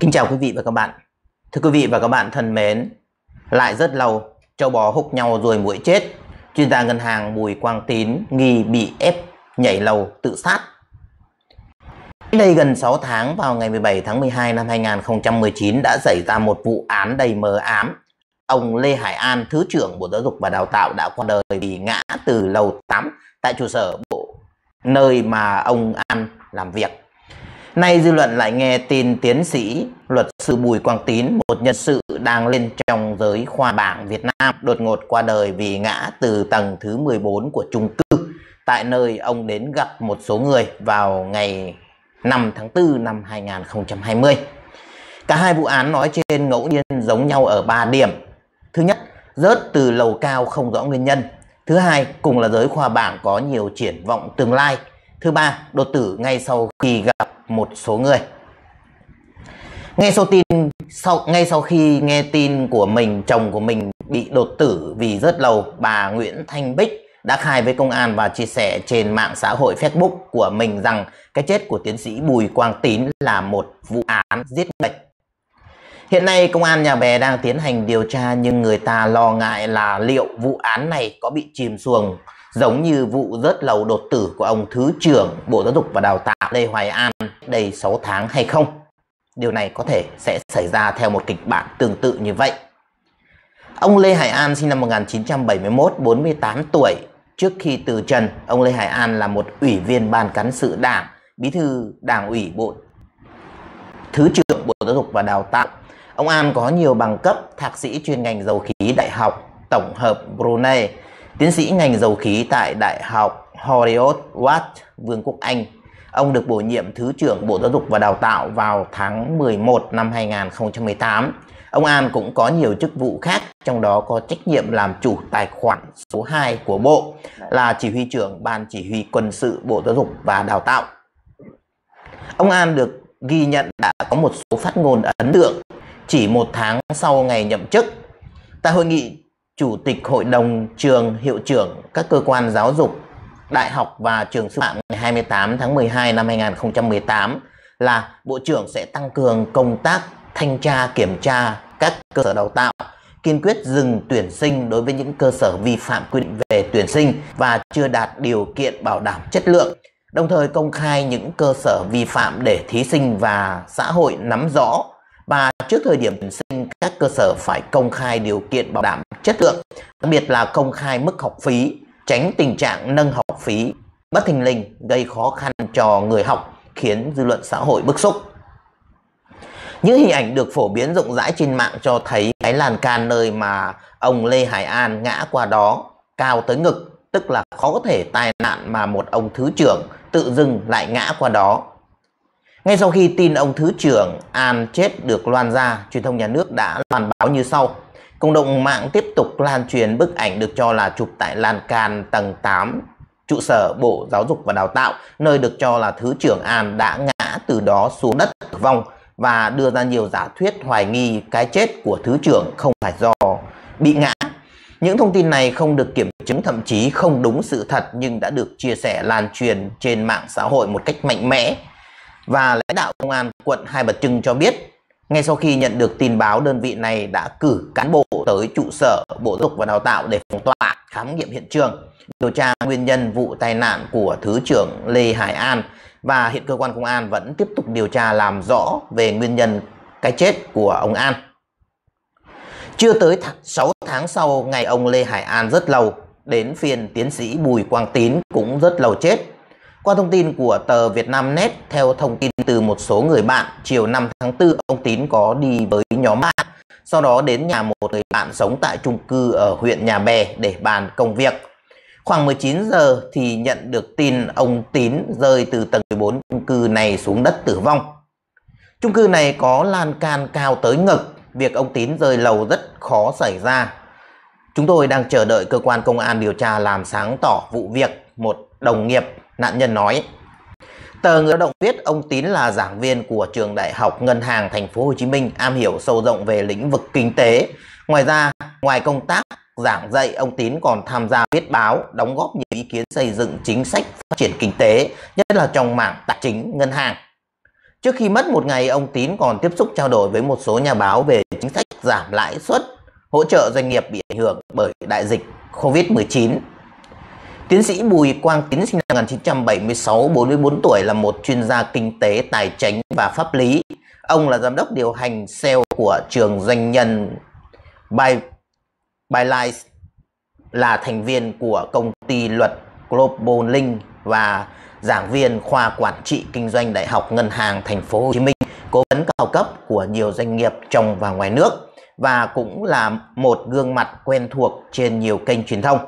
Kính chào quý vị và các bạn. Thưa quý vị và các bạn thân mến, lại rất lâu, trâu bò húc nhau ruồi muỗi chết. Chuyên gia ngân hàng Bùi Quang Tín nghi bị ép nhảy lầu tự sát. Đây gần 6 tháng, vào ngày 17 tháng 12 năm 2019 đã xảy ra một vụ án đầy mờ ám. Ông Lê Hải An, Thứ trưởng Bộ Giáo dục và Đào tạo đã qua đời vì ngã từ lầu 8 tại trụ sở Bộ, nơi mà ông An làm việc. Nay dư luận lại nghe tin tiến sĩ luật sư Bùi Quang Tín, một nhân sự đang lên trong giới khoa bảng Việt Nam, đột ngột qua đời vì ngã từ tầng thứ 14 của chung cư tại nơi ông đến gặp một số người vào ngày 5 tháng 4 năm 2020. Cả hai vụ án nói trên ngẫu nhiên giống nhau ở 3 điểm. Thứ nhất, rớt từ lầu cao không rõ nguyên nhân. Thứ hai, cùng là giới khoa bảng có nhiều triển vọng tương lai. Thứ ba, đột tử ngay sau khi gặp một số người. Ngay sau khi nghe tin của chồng của mình bị đột tử vì rớt lầu, bà Nguyễn Thanh Bích đã khai với công an và chia sẻ trên mạng xã hội Facebook của mình rằng cái chết của tiến sĩ Bùi Quang Tín là một vụ án giết người. Hiện nay công an Nhà Bè đang tiến hành điều tra, nhưng người ta lo ngại là liệu vụ án này có bị chìm xuồng giống như vụ rớt lầu đột tử của ông Thứ trưởng Bộ Giáo dục và Đào tạo Lê Hoài An đầy 6 tháng hay không. Điều này có thể sẽ xảy ra theo một kịch bản tương tự như vậy. Ông Lê Hải An sinh năm 1971, 48 tuổi. Trước khi từ trần, ông Lê Hải An là một ủy viên Ban Cán sự Đảng, bí thư Đảng ủy Bộ, Thứ trưởng Bộ Giáo dục và Đào tạo. Ông An có nhiều bằng cấp: thạc sĩ chuyên ngành dầu khí Đại học Tổng hợp Brunei, tiến sĩ ngành dầu khí tại Đại học Horiot-Watt, Vương quốc Anh. Ông được bổ nhiệm Thứ trưởng Bộ Giáo dục và Đào tạo vào tháng 11 năm 2018. Ông An cũng có nhiều chức vụ khác, trong đó có trách nhiệm làm chủ tài khoản số 2 của Bộ, là Chỉ huy trưởng Ban Chỉ huy Quân sự Bộ Giáo dục và Đào tạo. Ông An được ghi nhận đã có một số phát ngôn ấn tượng chỉ một tháng sau ngày nhậm chức. Tại hội nghị Chủ tịch Hội đồng trường, hiệu trưởng các cơ quan giáo dục, đại học và trường sư phạm ngày 28 tháng 12 năm 2018 là Bộ trưởng sẽ tăng cường công tác thanh tra kiểm tra các cơ sở đào tạo, kiên quyết dừng tuyển sinh đối với những cơ sở vi phạm quy định về tuyển sinh và chưa đạt điều kiện bảo đảm chất lượng, đồng thời công khai những cơ sở vi phạm để thí sinh và xã hội nắm rõ, và trước thời điểm tuyển sinh các cơ sở phải công khai điều kiện bảo đảm chất lượng, đặc biệt là công khai mức học phí, tránh tình trạng nâng học phí bất thình lình gây khó khăn cho người học, khiến dư luận xã hội bức xúc. Những hình ảnh được phổ biến rộng rãi trên mạng cho thấy cái lan can nơi mà ông Lê Hải An ngã qua đó cao tới ngực, tức là khó có thể tai nạn mà một ông thứ trưởng tự dưng lại ngã qua đó. Ngay sau khi tin ông Thứ trưởng An chết được loan ra, truyền thông nhà nước đã loan báo như sau. Cộng đồng mạng tiếp tục lan truyền bức ảnh được cho là chụp tại lan can tầng 8 trụ sở Bộ Giáo dục và Đào tạo, nơi được cho là Thứ trưởng An đã ngã từ đó xuống đất tử vong, và đưa ra nhiều giả thuyết hoài nghi cái chết của Thứ trưởng không phải do bị ngã. Những thông tin này không được kiểm chứng, thậm chí không đúng sự thật, nhưng đã được chia sẻ lan truyền trên mạng xã hội một cách mạnh mẽ. Và lãnh đạo Công an quận Hai Bà Trưng cho biết, ngay sau khi nhận được tin báo, đơn vị này đã cử cán bộ tới trụ sở Bộ Giáo dục và Đào tạo để phong tỏa, khám nghiệm hiện trường, điều tra nguyên nhân vụ tai nạn của Thứ trưởng Lê Hải An, và hiện cơ quan công an vẫn tiếp tục điều tra làm rõ về nguyên nhân cái chết của ông An. Chưa tới 6 tháng sau ngày ông Lê Hải An rớt lầu, đến phiên tiến sĩ Bùi Quang Tín cũng rớt lầu chết. Qua thông tin của tờ Vietnamnet, theo thông tin từ một số người bạn, chiều 5 tháng 4 ông Tín có đi với nhóm bạn, sau đó đến nhà một người bạn sống tại chung cư ở huyện Nhà Bè để bàn công việc. Khoảng 19 giờ thì nhận được tin ông Tín rơi từ tầng 14 chung cư này xuống đất tử vong. Chung cư này có lan can cao tới ngực, việc ông Tín rơi lầu rất khó xảy ra. Chúng tôi đang chờ đợi cơ quan công an điều tra làm sáng tỏ vụ việc, một đồng nghiệp nạn nhân nói. Tờ Người Lao động viết ông Tín là giảng viên của trường Đại học Ngân hàng Thành phố Hồ Chí Minh, am hiểu sâu rộng về lĩnh vực kinh tế. Ngoài ra, ngoài công tác giảng dạy, ông Tín còn tham gia viết báo, đóng góp nhiều ý kiến xây dựng chính sách phát triển kinh tế, nhất là trong mảng tài chính ngân hàng. Trước khi mất một ngày, ông Tín còn tiếp xúc trao đổi với một số nhà báo về chính sách giảm lãi suất, hỗ trợ doanh nghiệp bị ảnh hưởng bởi đại dịch Covid-19. Tiến sĩ Bùi Quang Tín sinh năm 1976, 44 tuổi, là một chuyên gia kinh tế, tài chính và pháp lý. Ông là giám đốc điều hành sale của trường doanh nhân Bylife, là thành viên của công ty luật Global Link và giảng viên khoa quản trị kinh doanh Đại học Ngân hàng Thành phố Hồ Chí Minh, cố vấn cao cấp của nhiều doanh nghiệp trong và ngoài nước và cũng là một gương mặt quen thuộc trên nhiều kênh truyền thông.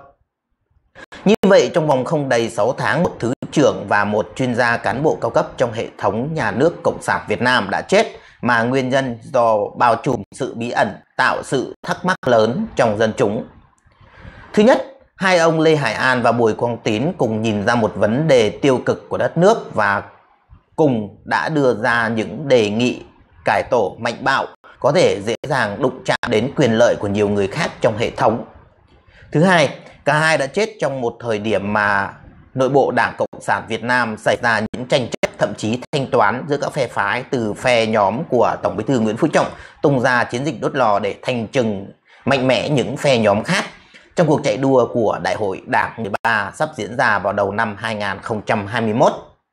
Như vậy, trong vòng không đầy 6 tháng, một thứ trưởng và một chuyên gia cán bộ cao cấp trong hệ thống nhà nước Cộng sản Việt Nam đã chết, mà nguyên nhân do bao trùm sự bí ẩn, tạo sự thắc mắc lớn trong dân chúng. Thứ nhất, hai ông Lê Hải An và Bùi Quang Tín cùng nhìn ra một vấn đề tiêu cực của đất nước và cùng đã đưa ra những đề nghị cải tổ mạnh bạo có thể dễ dàng đụng chạm đến quyền lợi của nhiều người khác trong hệ thống. Thứ hai, cả hai đã chết trong một thời điểm mà nội bộ Đảng Cộng sản Việt Nam xảy ra những tranh chấp, thậm chí thanh toán giữa các phe phái, từ phe nhóm của Tổng Bí thư Nguyễn Phú Trọng tung ra chiến dịch đốt lò để thanh trừng mạnh mẽ những phe nhóm khác trong cuộc chạy đua của Đại hội Đảng 13 sắp diễn ra vào đầu năm 2021.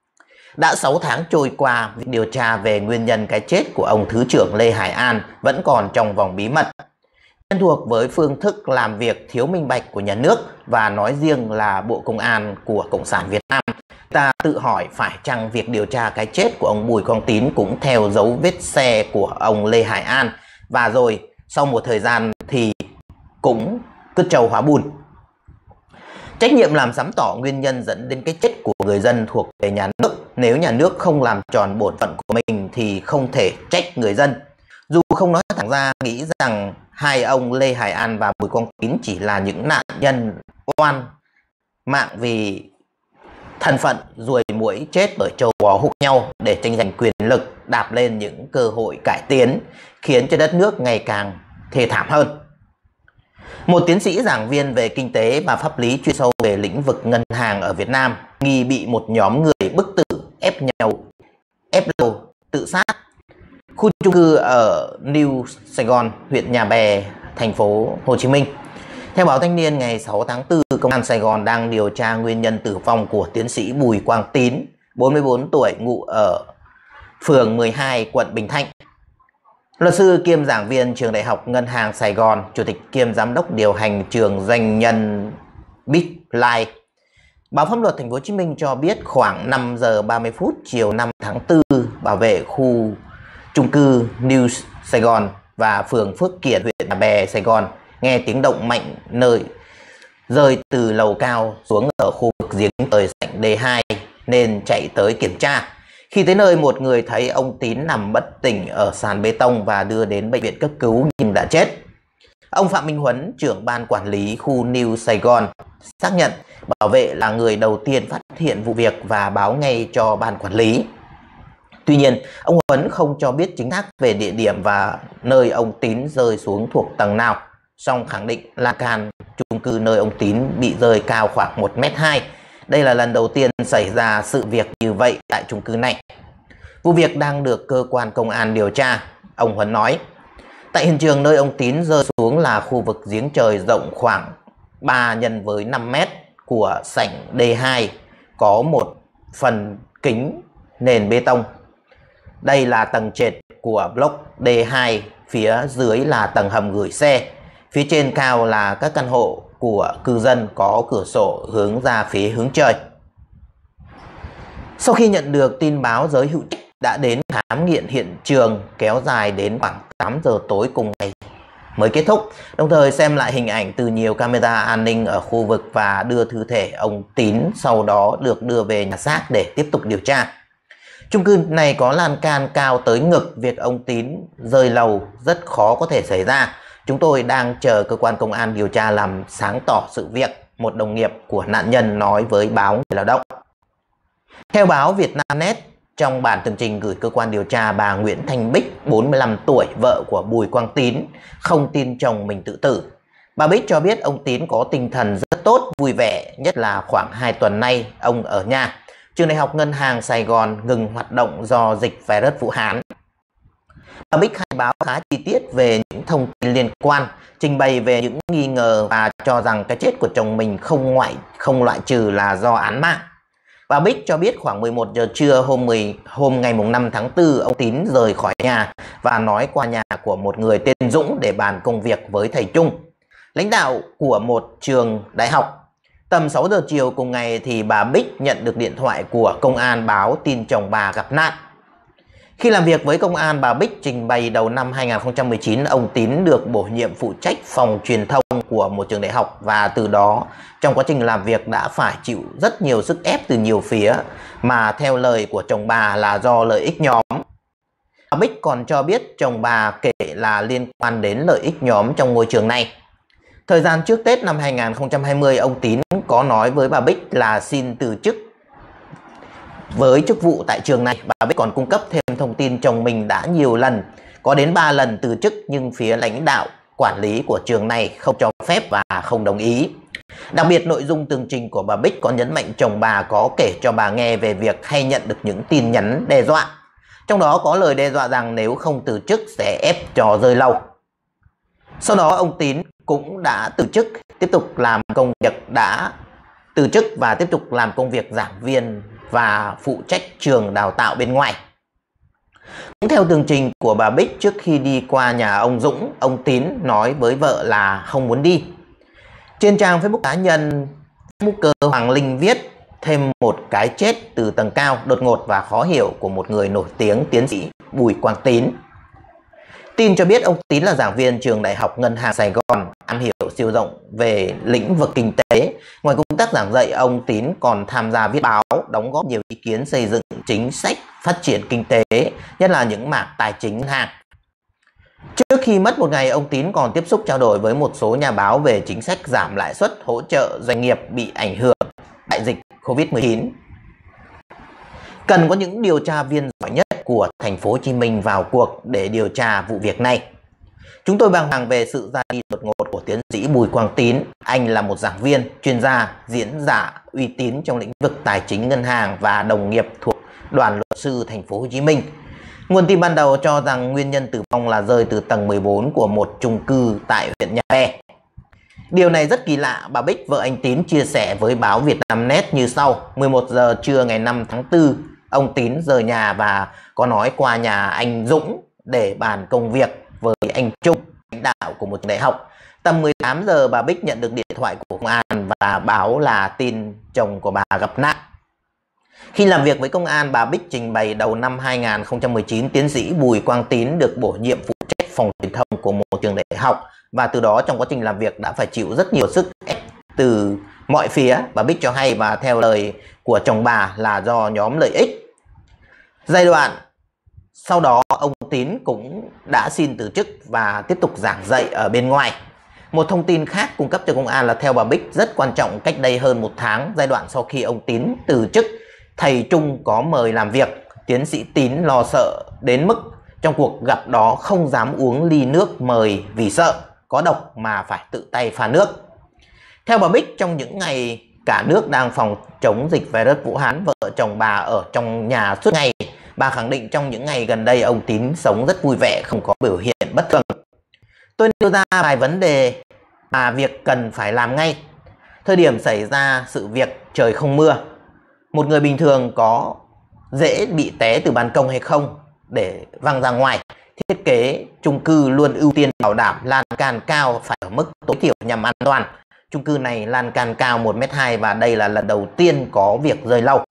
Đã 6 tháng trôi qua, việc điều tra về nguyên nhân cái chết của ông Thứ trưởng Lê Hải An vẫn còn trong vòng bí mật. Quen thuộc với phương thức làm việc thiếu minh bạch của nhà nước và nói riêng là Bộ Công an của Cộng sản Việt Nam, ta tự hỏi phải chăng việc điều tra cái chết của ông Bùi Quang Tín cũng theo dấu vết xe của ông Lê Hải An, và rồi sau một thời gian thì cũng cứt trâu hóa bùn. Trách nhiệm làm sáng tỏ nguyên nhân dẫn đến cái chết của người dân thuộc về nhà nước. Nếu nhà nước không làm tròn bổn phận của mình thì không thể trách người dân. Dù không nói thẳng ra, nghĩ rằng hai ông Lê Hải An và Bùi Quang Tín chỉ là những nạn nhân oan mạng vì thân phận ruồi muỗi chết bởi trâu bò húc nhau để tranh giành quyền lực, đạp lên những cơ hội cải tiến, khiến cho đất nước ngày càng thê thảm hơn. Một tiến sĩ giảng viên về kinh tế và pháp lý chuyên sâu về lĩnh vực ngân hàng ở Việt Nam nghi bị một nhóm người bức tử ép lầu tự sát khu chung cư ở New Sài Gòn, huyện Nhà Bè, thành phố Hồ Chí Minh. Theo báo Thanh niên ngày 6 tháng 4, Công an Sài Gòn đang điều tra nguyên nhân tử vong của tiến sĩ Bùi Quang Tín, 44 tuổi, ngụ ở phường 12, quận Bình Thạnh. Luật sư kiêm giảng viên trường Đại học Ngân hàng Sài Gòn, chủ tịch kiêm giám đốc điều hành trường doanh nhân Bylife, Báo Pháp luật Thành phố Hồ Chí Minh cho biết khoảng 5 giờ 30 phút chiều 5 tháng 4, bảo vệ khu chung cư New Sài Gòn và phường Phước Kiển, huyện Nhà Bè, Sài Gòn nghe tiếng động mạnh nơi rơi từ lầu cao xuống ở khu vực giếng trời sảnh D2 nên chạy tới kiểm tra. Khi tới nơi, một người thấy ông Tín nằm bất tỉnh ở sàn bê tông và đưa đến bệnh viện cấp cứu nhưng đã chết. Ông Phạm Minh Huấn, trưởng ban quản lý khu New Sài Gòn, xác nhận bảo vệ là người đầu tiên phát hiện vụ việc và báo ngay cho ban quản lý. Tuy nhiên, ông Huấn không cho biết chính xác về địa điểm và nơi ông Tín rơi xuống thuộc tầng nào, song khẳng định lan can chung cư nơi ông Tín bị rơi cao khoảng 1,2 m. Đây là lần đầu tiên xảy ra sự việc như vậy tại chung cư này. Vụ việc đang được cơ quan công an điều tra, ông Huấn nói. Tại hiện trường nơi ông Tín rơi xuống là khu vực giếng trời rộng khoảng 3 x 5 m của sảnh D2, có một phần kính nền bê tông. Đây là tầng trệt của block D2, phía dưới là tầng hầm gửi xe. Phía trên cao là các căn hộ của cư dân có cửa sổ hướng ra phía hướng trời. Sau khi nhận được tin báo, giới hữu trách đã đến khám nghiệm hiện trường kéo dài đến khoảng 8 giờ tối cùng ngày mới kết thúc, đồng thời xem lại hình ảnh từ nhiều camera an ninh ở khu vực và đưa thi thể ông Tín sau đó được đưa về nhà xác để tiếp tục điều tra. Chung cư này có lan can cao tới ngực, việc ông Tín rơi lầu rất khó có thể xảy ra. Chúng tôi đang chờ cơ quan công an điều tra làm sáng tỏ sự việc, một đồng nghiệp của nạn nhân nói với báo Người Lao động. Theo báo Vietnamnet, trong bản tường trình gửi cơ quan điều tra, bà Nguyễn Thanh Bích, 45 tuổi, vợ của Bùi Quang Tín, không tin chồng mình tự tử. Bà Bích cho biết ông Tín có tinh thần rất tốt, vui vẻ, nhất là khoảng 2 tuần nay ông ở nhà. Trường Đại học Ngân hàng Sài Gòn ngừng hoạt động do dịch virus Vũ Hán. Bà Bích khai báo khá chi tiết về những thông tin liên quan, trình bày về những nghi ngờ và cho rằng cái chết của chồng mình không loại trừ là do án mạng. Bà Bích cho biết khoảng 11 giờ trưa hôm ngày 5 tháng 4, ông Tín rời khỏi nhà và nói qua nhà của một người tên Dũng để bàn công việc với thầy Trung, lãnh đạo của một trường đại học. Tầm 6 giờ chiều cùng ngày thì bà Bích nhận được điện thoại của công an báo tin chồng bà gặp nạn. Khi làm việc với công an, bà Bích trình bày đầu năm 2019 ông Tín được bổ nhiệm phụ trách phòng truyền thông của một trường đại học và từ đó trong quá trình làm việc đã phải chịu rất nhiều sức ép từ nhiều phía mà theo lời của chồng bà là do lợi ích nhóm. Bà Bích còn cho biết chồng bà kể là liên quan đến lợi ích nhóm trong ngôi trường này. Thời gian trước Tết năm 2020, ông Tín có nói với bà Bích là xin từ chức với chức vụ tại trường này. Bà Bích còn cung cấp thêm thông tin chồng mình đã nhiều lần, có đến 3 lần từ chức nhưng phía lãnh đạo quản lý của trường này không cho phép và không đồng ý. Đặc biệt nội dung tường trình của bà Bích có nhấn mạnh chồng bà có kể cho bà nghe về việc hay nhận được những tin nhắn đe dọa. Trong đó có lời đe dọa rằng nếu không từ chức sẽ ép cho rơi lâu. Sau đó ông Tín cũng đã từ chức, tiếp tục làm công việc giảng viên và phụ trách trường đào tạo bên ngoài. Cũng theo tường trình của bà Bích, trước khi đi qua nhà ông Dũng, ông Tín nói với vợ là không muốn đi. Trên trang Facebook cá nhân, Facebooker Hoàng Linh viết thêm một cái chết từ tầng cao, đột ngột và khó hiểu của một người nổi tiếng, tiến sĩ Bùi Quang Tín. Tin cho biết ông Tín là giảng viên trường Đại học Ngân hàng Sài Gòn, am hiểu siêu rộng về lĩnh vực kinh tế. Ngoài công tác giảng dạy, ông Tín còn tham gia viết báo, đóng góp nhiều ý kiến xây dựng chính sách phát triển kinh tế, nhất là những mảng tài chính ngân hàng. Trước khi mất một ngày, ông Tín còn tiếp xúc trao đổi với một số nhà báo về chính sách giảm lãi suất hỗ trợ doanh nghiệp bị ảnh hưởng đại dịch Covid-19. Cần có những điều tra viên giỏi nhất của thành phố Hồ Chí Minh vào cuộc để điều tra vụ việc này. Chúng tôi bàng hoàng về sự ra đi đột ngột của tiến sĩ Bùi Quang Tín. Anh là một giảng viên, chuyên gia, diễn giả uy tín trong lĩnh vực tài chính ngân hàng và đồng nghiệp thuộc Đoàn luật sư thành phố Hồ Chí Minh. Nguồn tin ban đầu cho rằng nguyên nhân tử vong là rơi từ tầng 14 của một chung cư tại huyện Nhà Bè. Điều này rất kỳ lạ, bà Bích, vợ anh Tín, chia sẻ với báo Vietnamnet như sau. 11 giờ trưa ngày 5 tháng 4, ông Tín rời nhà và có nói qua nhà anh Dũng để bàn công việc với anh Trung, lãnh đạo của một trường đại học. Tầm 18 giờ bà Bích nhận được điện thoại của công an và báo là tin chồng của bà gặp nạn. Khi làm việc với công an, bà Bích trình bày đầu năm 2019 tiến sĩ Bùi Quang Tín được bổ nhiệm phụ trách phòng truyền thông của một trường đại học và từ đó trong quá trình làm việc đã phải chịu rất nhiều sức ép từ mọi phía. Bà Bích cho hay và theo lời của chồng bà là do nhóm lợi ích. Giai đoạn sau đó ông Tín cũng đã xin từ chức và tiếp tục giảng dạy ở bên ngoài. Một thông tin khác cung cấp cho công an là theo bà Bích rất quan trọng, cách đây hơn 1 tháng, giai đoạn sau khi ông Tín từ chức, thầy Trung có mời làm việc. Tiến sĩ Tín lo sợ đến mức trong cuộc gặp đó không dám uống ly nước mời vì sợ có độc mà phải tự tay pha nước. Theo bà Bích, trong những ngày cả nước đang phòng chống dịch virus Vũ Hán, vợ chồng bà ở trong nhà suốt ngày. Bà khẳng định trong những ngày gần đây ông Tín sống rất vui vẻ, không có biểu hiện bất thường. Tôi nêu ra vài vấn đề mà việc cần phải làm ngay. Thời điểm xảy ra sự việc trời không mưa, một người bình thường có dễ bị té từ ban công hay không để văng ra ngoài. Thiết kế chung cư luôn ưu tiên bảo đảm lan can cao phải ở mức tối thiểu nhằm an toàn. Chung cư này lan can cao 1m2 và đây là lần đầu tiên có việc rơi lâu.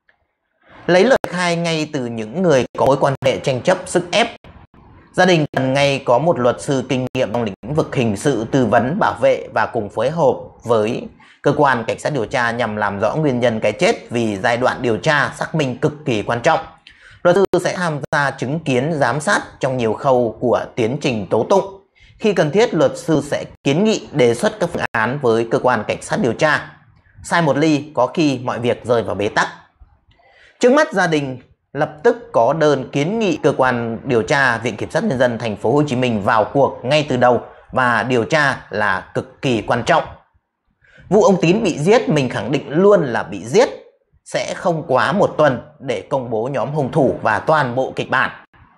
Lấy lời khai ngay từ những người có mối quan hệ tranh chấp sức ép. Gia đình cần ngay có một luật sư kinh nghiệm trong lĩnh vực hình sự tư vấn bảo vệ và cùng phối hợp với cơ quan cảnh sát điều tra nhằm làm rõ nguyên nhân cái chết, vì giai đoạn điều tra xác minh cực kỳ quan trọng. Luật sư sẽ tham gia chứng kiến, giám sát trong nhiều khâu của tiến trình tố tụng. Khi cần thiết, luật sư sẽ kiến nghị đề xuất các phương án với cơ quan cảnh sát điều tra. Sai một ly có khi mọi việc rơi vào bế tắc. Trước mắt gia đình lập tức có đơn kiến nghị cơ quan điều tra, Viện Kiểm sát Nhân dân thành phố Hồ Chí Minh vào cuộc ngay từ đầu và điều tra là cực kỳ quan trọng. Vụ ông Tín bị giết, mình khẳng định luôn là bị giết. sẽ không quá một tuần để công bố nhóm hung thủ và toàn bộ kịch bản.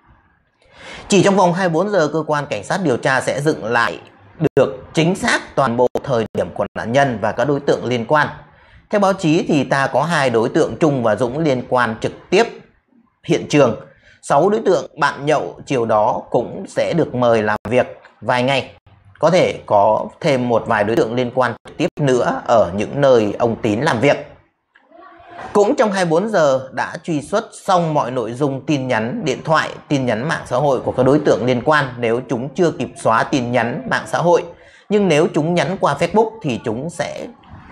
Chỉ trong vòng 24 giờ, cơ quan cảnh sát điều tra sẽ dựng lại được chính xác toàn bộ thời điểm của nạn nhân và các đối tượng liên quan. Theo báo chí thì ta có 2 đối tượng Trung và Dũng liên quan trực tiếp hiện trường. 6 đối tượng bạn nhậu chiều đó cũng sẽ được mời làm việc vài ngày. Có thể có thêm một vài đối tượng liên quan trực tiếp nữa ở những nơi ông Tín làm việc. Cũng trong 24 giờ đã truy xuất xong mọi nội dung tin nhắn điện thoại, tin nhắn mạng xã hội của các đối tượng liên quan nếu chúng chưa kịp xóa tin nhắn mạng xã hội. Nhưng nếu chúng nhắn qua Facebook thì chúng sẽ,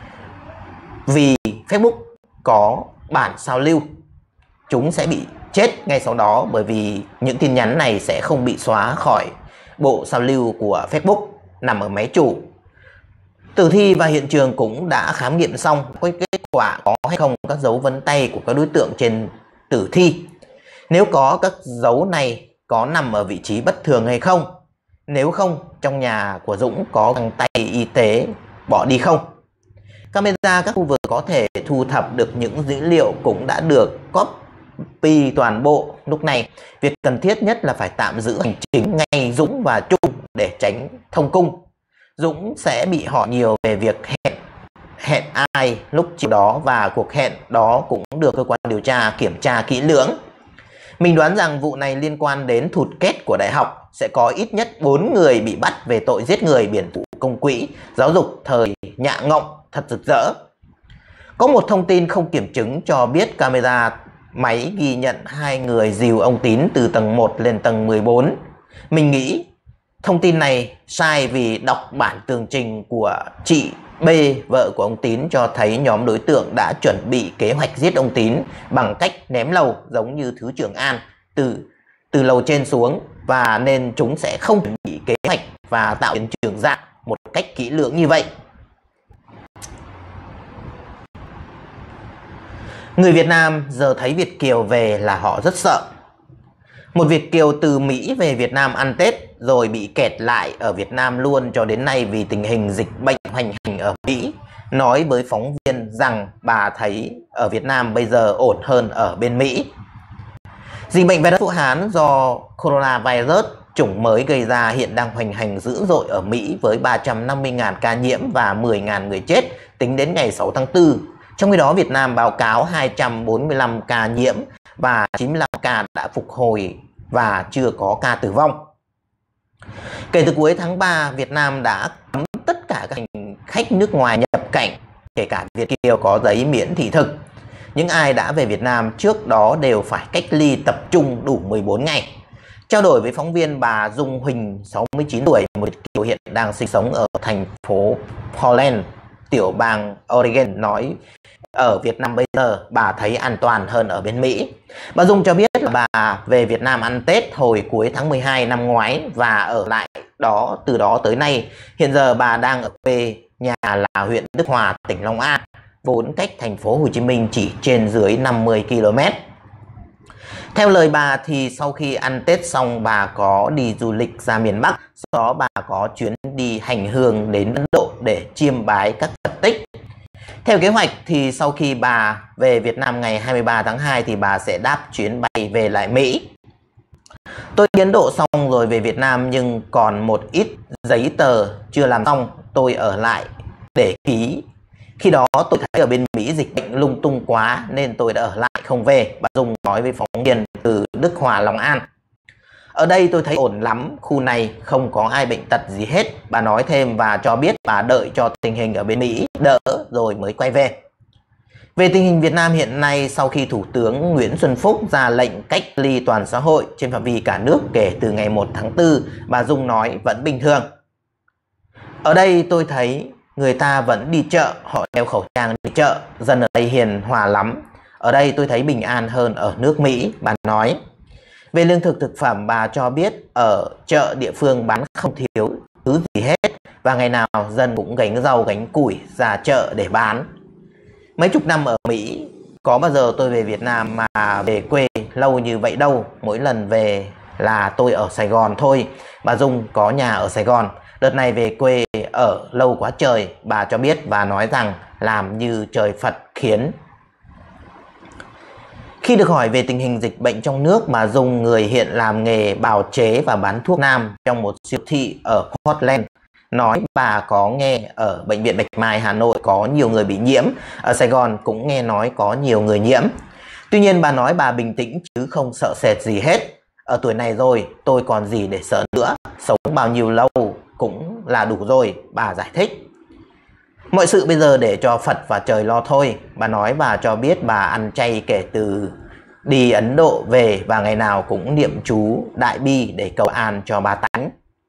vì Facebook có bản sao lưu, chúng sẽ bị chết ngay sau đó, bởi vì những tin nhắn này sẽ không bị xóa khỏi bộ sao lưu của Facebook nằm ở máy chủ. Tử thi và hiện trường cũng đã khám nghiệm xong, có kết quả có hay không các dấu vân tay của các đối tượng trên tử thi. Nếu có, các dấu này có nằm ở vị trí bất thường hay không? Nếu không, trong nhà của Dũng có găng tay y tế bỏ đi không? Camera các khu vực có thể thu thập được những dữ liệu cũng đã được copy toàn bộ. Lúc này, việc cần thiết nhất là phải tạm giữ hành chính ngay Dũng và Trung để tránh thông cung. Dũng sẽ bị hỏi nhiều về việc hẹn ai lúc chiều đó, và cuộc hẹn đó cũng được cơ quan điều tra kiểm tra kỹ lưỡng. Mình đoán rằng vụ này liên quan đến thụt kết của đại học, sẽ có ít nhất 4 người bị bắt về tội giết người, biển thủ công quỹ, giáo dục thời nhạ ngộng thật rực rỡ. Có một thông tin không kiểm chứng cho biết camera máy ghi nhận 2 người dìu ông Tín từ tầng 1 lên tầng 14. Mình nghĩ thông tin này sai vì đọc bản tường trình của chị B, vợ của ông Tín, cho thấy nhóm đối tượng đã chuẩn bị kế hoạch giết ông Tín bằng cách ném lầu giống như Thứ trưởng An từ lầu trên xuống, và nên chúng sẽ không chuẩn bị kế hoạch và tạo hiện trường giả một cách kỹ lưỡng như vậy. Người Việt Nam giờ thấy Việt kiều về là họ rất sợ. Một Việt kiều từ Mỹ về Việt Nam ăn Tết rồi bị kẹt lại ở Việt Nam luôn cho đến nay vì tình hình dịch bệnh hoành hành ở Mỹ, nói với phóng viên rằng bà thấy ở Việt Nam bây giờ ổn hơn ở bên Mỹ. Dịch bệnh virus Vũ Hán do coronavirus, chủng mới gây ra, hiện đang hoành hành dữ dội ở Mỹ với 350.000 ca nhiễm và 10.000 người chết tính đến ngày 6 tháng 4. Trong khi đó, Việt Nam báo cáo 245 ca nhiễm và 95 ca đã phục hồi và chưa có ca tử vong. Kể từ cuối tháng 3, Việt Nam đã cấm tất cả các hành khách nước ngoài nhập cảnh, kể cả Việt kiều có giấy miễn thị thực. Những ai đã về Việt Nam trước đó đều phải cách ly tập trung đủ 14 ngày. Trao đổi với phóng viên, bà Dung Huỳnh, 69 tuổi, một Việt kiều hiện đang sinh sống ở thành phố Portland, tiểu bang Oregon, nói ở Việt Nam bây giờ bà thấy an toàn hơn ở bên Mỹ. Bà Dung cho biết là bà về Việt Nam ăn Tết hồi cuối tháng 12 năm ngoái và ở lại đó từ đó tới nay. Hiện giờ bà đang ở quê nhà là huyện Đức Hòa, tỉnh Long An, vốn cách thành phố Hồ Chí Minh chỉ trên dưới 50 km. Theo lời bà thì sau khi ăn Tết xong, bà có đi du lịch ra miền Bắc, sau đó bà có chuyến đi hành hương đến Ấn Độ để chiêm bái các Phật tích. Theo kế hoạch thì sau khi bà về Việt Nam ngày 23 tháng 2 thì bà sẽ đáp chuyến bay về lại Mỹ. Tôi đi Ấn Độ xong rồi về Việt Nam nhưng còn một ít giấy tờ chưa làm xong, tôi ở lại để ký. Khi đó tôi thấy ở bên Mỹ dịch bệnh lung tung quá nên tôi đã ở lại không về, bà Dung nói với phóng viên từ Đức Hòa, Long An. Ở đây tôi thấy ổn lắm, khu này không có ai bệnh tật gì hết, bà nói thêm và cho biết bà đợi cho tình hình ở bên Mỹ đỡ rồi mới quay về. Về tình hình Việt Nam hiện nay, sau khi Thủ tướng Nguyễn Xuân Phúc ra lệnh cách ly toàn xã hội trên phạm vi cả nước kể từ ngày 1 tháng 4, bà Dung nói vẫn bình thường. Ở đây tôi thấy người ta vẫn đi chợ, họ đeo khẩu trang đi chợ, dân ở đây hiền hòa lắm. Ở đây tôi thấy bình an hơn ở nước Mỹ, bà nói. Về lương thực thực phẩm, bà cho biết ở chợ địa phương bán không thiếu thứ gì hết và ngày nào dân cũng gánh rau gánh củi ra chợ để bán. Mấy chục năm ở Mỹ, có bao giờ tôi về Việt Nam mà về quê lâu như vậy đâu. Mỗi lần về là tôi ở Sài Gòn thôi. Bà Dung có nhà ở Sài Gòn. Đợt này về quê ở lâu quá trời, bà cho biết và nói rằng làm như trời Phật khiến. Khi được hỏi về tình hình dịch bệnh trong nước, bà Dung, người hiện làm nghề bào chế và bán thuốc nam trong một siêu thị ở Portland, nói bà có nghe ở Bệnh viện Bạch Mai Hà Nội có nhiều người bị nhiễm, ở Sài Gòn cũng nghe nói có nhiều người nhiễm. Tuy nhiên bà nói bà bình tĩnh chứ không sợ sệt gì hết. Ở tuổi này rồi, tôi còn gì để sợ nữa, sống bao nhiêu lâu cũng là đủ rồi, bà giải thích. Mọi sự bây giờ để cho Phật và trời lo thôi. Bà nói bà cho biết bà ăn chay kể từ đi Ấn Độ về và ngày nào cũng niệm chú Đại Bi để cầu an cho bà Tánh.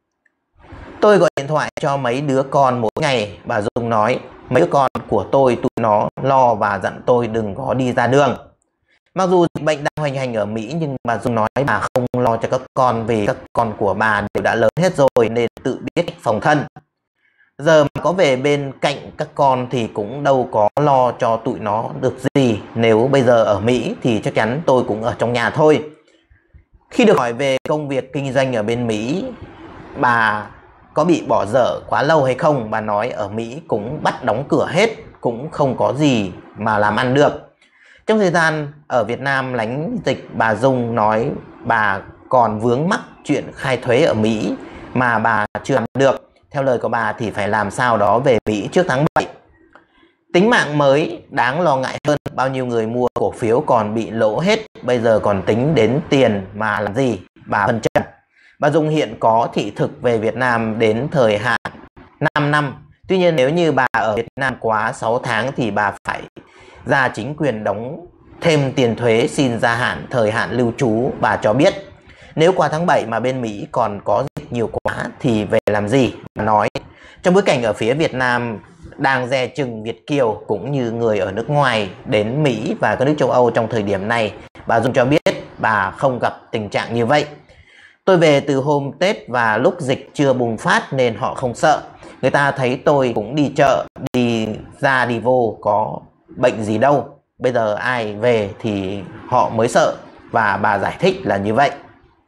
Tôi gọi điện thoại cho mấy đứa con mỗi ngày, bà Dung nói. Mấy đứa con của tôi tụi nó lo và dặn tôi đừng có đi ra đường. Mặc dù dịch bệnh đang hoành hành ở Mỹ nhưng bà Dung nói bà không lo cho các con vì các con của bà đều đã lớn hết rồi nên tự biết phòng thân. Giờ mà có về bên cạnh các con thì cũng đâu có lo cho tụi nó được gì. Nếu bây giờ ở Mỹ thì chắc chắn tôi cũng ở trong nhà thôi. Khi được hỏi về công việc kinh doanh ở bên Mỹ, bà có bị bỏ dở quá lâu hay không, bà nói ở Mỹ cũng bắt đóng cửa hết, cũng không có gì mà làm ăn được. Trong thời gian ở Việt Nam lánh dịch, bà Dung nói bà còn vướng mắc chuyện khai thuế ở Mỹ mà bà chưa làm được. Theo lời của bà thì phải làm sao đó về Mỹ trước tháng 7. Tính mạng mới đáng lo ngại hơn, bao nhiêu người mua cổ phiếu còn bị lỗ hết, bây giờ còn tính đến tiền mà làm gì, bà phân trần. Bà Dung hiện có thị thực về Việt Nam đến thời hạn 5 năm. Tuy nhiên nếu như bà ở Việt Nam quá 6 tháng thì bà phải ra chính quyền đóng thêm tiền thuế xin gia hạn thời hạn lưu trú. Bà cho biết nếu qua tháng 7 mà bên Mỹ còn có dịch nhiều quá thì về làm gì. Bà nói trong bối cảnh ở phía Việt Nam đang dè chừng Việt kiều cũng như người ở nước ngoài đến Mỹ và các nước châu Âu trong thời điểm này, bà Dung cho biết bà không gặp tình trạng như vậy. Tôi về từ hôm Tết và lúc dịch chưa bùng phát nên họ không sợ. Người ta thấy tôi cũng đi chợ, đi ra đi vô, có bệnh gì đâu. Bây giờ ai về thì họ mới sợ. Và bà giải thích là như vậy.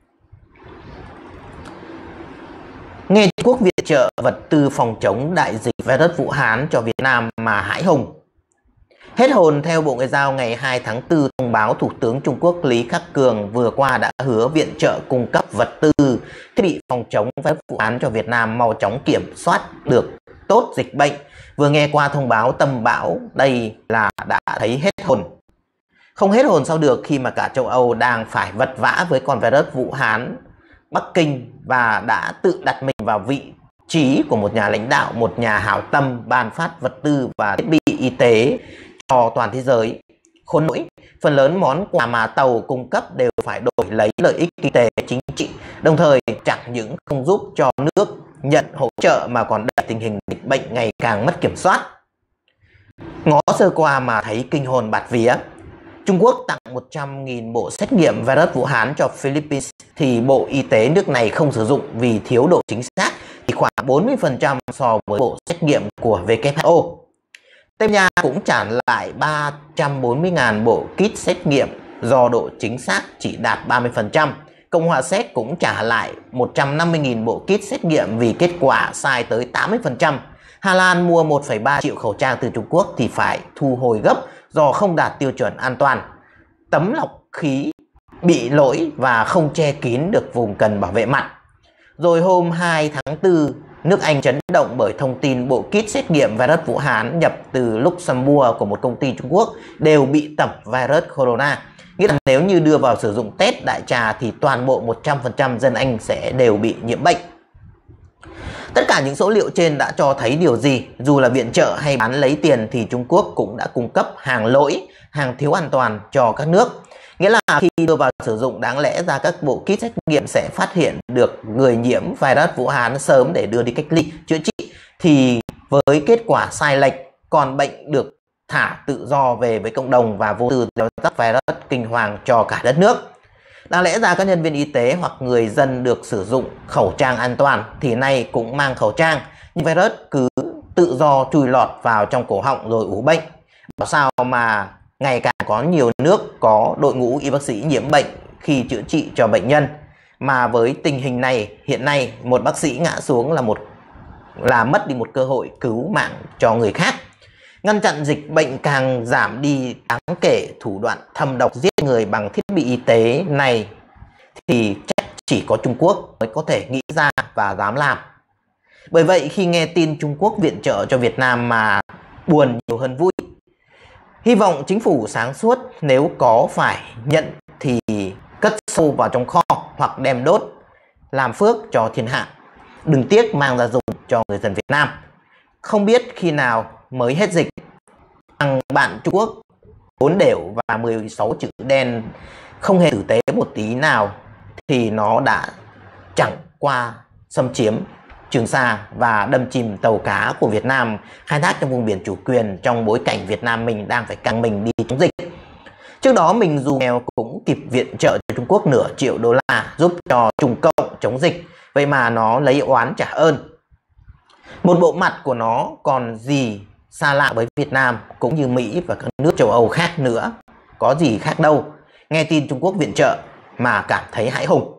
Nghe Trung Quốc viện trợ vật tư phòng chống đại dịch virus Vũ Hán cho Việt Nam mà hãi hùng. Hết hồn, theo Bộ Ngoại giao ngày 2 tháng 4 thông báo Thủ tướng Trung Quốc Lý Khắc Cường vừa qua đã hứa viện trợ cung cấp vật tư, thiết bị phòng chống virus Vũ Hán cho Việt Nam mau chóng kiểm soát được tốt dịch bệnh. Vừa nghe qua thông báo tâm bão, đây là đã thấy hết hồn. Không hết hồn sao được khi mà cả châu Âu đang phải vật vã với con virus Vũ Hán. Bắc Kinh và đã tự đặt mình vào vị trí của một nhà lãnh đạo, một nhà hảo tâm ban phát vật tư và thiết bị y tế cho toàn thế giới. Khốn nỗi, phần lớn món quà mà tàu cung cấp đều phải đổi lấy lợi ích kinh tế chính trị, đồng thời chẳng những không giúp cho nước nhận hỗ trợ mà còn đẩy tình hình dịch bệnh ngày càng mất kiểm soát. Ngó sơ qua mà thấy kinh hồn bạt vía. Trung Quốc tặng 100.000 bộ xét nghiệm virus Vũ Hán cho Philippines thì Bộ Y tế nước này không sử dụng vì thiếu độ chính xác thì khoảng 40% so với bộ xét nghiệm của WHO. Tây Ban Nha cũng trả lại 340.000 bộ kit xét nghiệm do độ chính xác chỉ đạt 30%. Cộng hòa Séc cũng trả lại 150.000 bộ kit xét nghiệm vì kết quả sai tới 80%. Hà Lan mua 1,3 triệu khẩu trang từ Trung Quốc thì phải thu hồi gấp do không đạt tiêu chuẩn an toàn. Tấm lọc khí bị lỗi và không che kín được vùng cần bảo vệ mặt. Rồi hôm 2 tháng 4, nước Anh chấn động bởi thông tin bộ kit xét nghiệm virus Vũ Hán nhập từ Luxembourg của một công ty Trung Quốc đều bị tẩm virus corona. Nghĩa là nếu như đưa vào sử dụng test đại trà thì toàn bộ 100% dân Anh sẽ đều bị nhiễm bệnh. Tất cả những số liệu trên đã cho thấy điều gì? Dù là viện trợ hay bán lấy tiền thì Trung Quốc cũng đã cung cấp hàng lỗi, hàng thiếu an toàn cho các nước. Nghĩa là khi đưa vào sử dụng đáng lẽ ra các bộ kit xét nghiệm sẽ phát hiện được người nhiễm virus Vũ Hán sớm để đưa đi cách ly, chữa trị. Thì với kết quả sai lệch, còn bệnh được thả tự do về với cộng đồng và vô tư gieo rắc virus kinh hoàng cho cả đất nước. Đáng lẽ ra các nhân viên y tế hoặc người dân được sử dụng khẩu trang an toàn thì nay cũng mang khẩu trang, nhưng virus cứ tự do chui lọt vào trong cổ họng rồi ủ bệnh. Bảo sao mà ngày càng có nhiều nước có đội ngũ y bác sĩ nhiễm bệnh khi chữa trị cho bệnh nhân. Mà với tình hình này, hiện nay một bác sĩ ngã xuống là mất đi một cơ hội cứu mạng cho người khác. Ngăn chặn dịch bệnh càng giảm đi đáng kể. Thủ đoạn thâm độc giết người bằng thiết bị y tế này thì chắc chỉ có Trung Quốc mới có thể nghĩ ra và dám làm. Bởi vậy khi nghe tin Trung Quốc viện trợ cho Việt Nam mà buồn nhiều hơn vui. Hy vọng chính phủ sáng suốt, nếu có phải nhận thì cất sâu vào trong kho hoặc đem đốt làm phước cho thiên hạ. Đừng tiếc mang ra dùng cho người dân Việt Nam. Không biết khi nào mới hết dịch. Thằng bạn Trung Quốc 4 đều và 16 chữ đen không hề tử tế một tí nào thì nó đã chẳng qua xâm chiếm Trường Sa và đâm chìm tàu cá của Việt Nam khai thác trong vùng biển chủ quyền trong bối cảnh Việt Nam mình đang phải căng mình đi chống dịch. Trước đó mình dù nghèo cũng kịp viện trợ cho Trung Quốc nửa triệu đô la giúp cho Trung Cộng chống dịch. Vậy mà nó lấy oán trả ơn. Một bộ mặt của nó còn gì xa lạ với Việt Nam cũng như Mỹ và các nước châu Âu khác nữa. Có gì khác đâu. Nghe tin Trung Quốc viện trợ mà cảm thấy hãi hùng.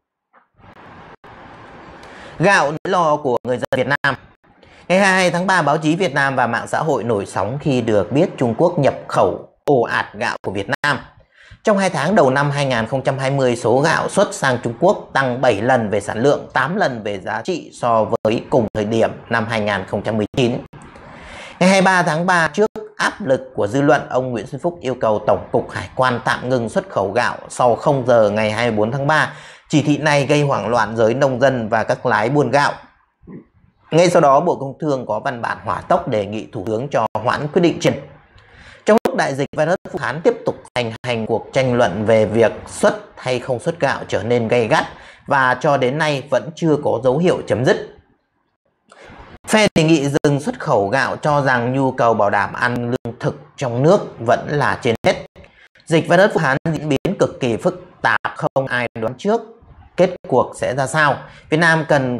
Gạo nỗi lo của người dân Việt Nam. Ngày 22 tháng 3, báo chí Việt Nam và mạng xã hội nổi sóng khi được biết Trung Quốc nhập khẩu ồ ạt gạo của Việt Nam. Trong 2 tháng đầu năm 2020, số gạo xuất sang Trung Quốc tăng 7 lần về sản lượng, 8 lần về giá trị so với cùng thời điểm năm 2019. Ngày 23 tháng 3, trước áp lực của dư luận, ông Nguyễn Xuân Phúc yêu cầu Tổng cục Hải quan tạm ngừng xuất khẩu gạo sau 0 giờ ngày 24 tháng 3. Chỉ thị này gây hoảng loạn giới nông dân và các lái buôn gạo. Ngay sau đó, Bộ Công Thương có văn bản hỏa tốc đề nghị Thủ tướng cho hoãn quyết định trên. Trong lúc đại dịch virus Vũ Hán tiếp tục hành cuộc tranh luận về việc xuất hay không xuất gạo trở nên gay gắt và cho đến nay vẫn chưa có dấu hiệu chấm dứt. Phe đề nghị dừng xuất khẩu gạo cho rằng nhu cầu bảo đảm ăn lương thực trong nước vẫn là trên hết. Dịch virus Vũ Hán diễn biến cực kỳ phức tạp, không ai đoán trước kết cuộc sẽ ra sao. Việt Nam cần